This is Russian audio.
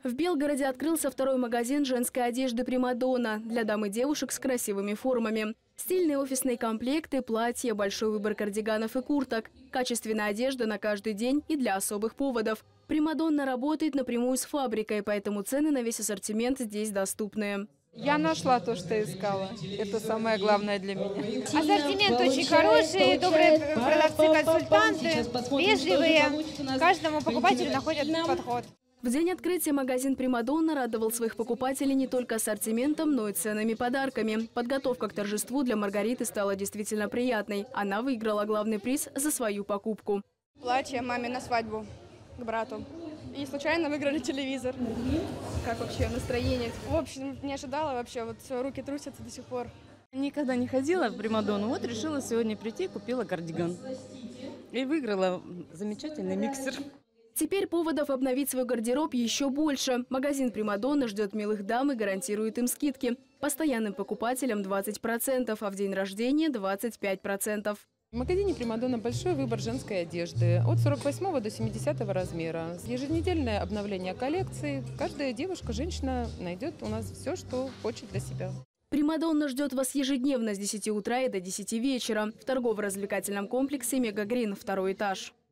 В Белгороде открылся второй магазин женской одежды «Примадонна» для дам и девушек с красивыми формами. Стильные офисные комплекты, платья, большой выбор кардиганов и курток. Качественная одежда на каждый день и для особых поводов. «Примадонна» работает напрямую с фабрикой, поэтому цены на весь ассортимент здесь доступные. Я нашла то, что искала. Это самое главное для меня. Ассортимент очень хороший, добрые продавцы-консультанты, вежливые. Каждому покупателю находят подход. В день открытия магазин «Примадонна» радовал своих покупателей не только ассортиментом, но и ценными подарками. Подготовка к торжеству для Маргариты стала действительно приятной. Она выиграла главный приз за свою покупку. Платье маме на свадьбу к брату. И случайно выиграли телевизор. Как вообще настроение? В общем, не ожидала вообще, вот все, руки трусятся до сих пор. Никогда не ходила в «Примадонну», вот решила сегодня прийти, купила кардиган. И выиграла замечательный миксер. Теперь поводов обновить свой гардероб еще больше. Магазин «Примадонна» ждет милых дам и гарантирует им скидки. Постоянным покупателям 20%, а в день рождения 25%. В магазине «Примадонна» большой выбор женской одежды от 48 до 70 размера. Еженедельное обновление коллекции. Каждая девушка, женщина найдет у нас все, что хочет для себя. «Примадонна» ждет вас ежедневно с 10 утра и до 10 вечера в торгово-развлекательном комплексе «Мегагрин», 2-й этаж.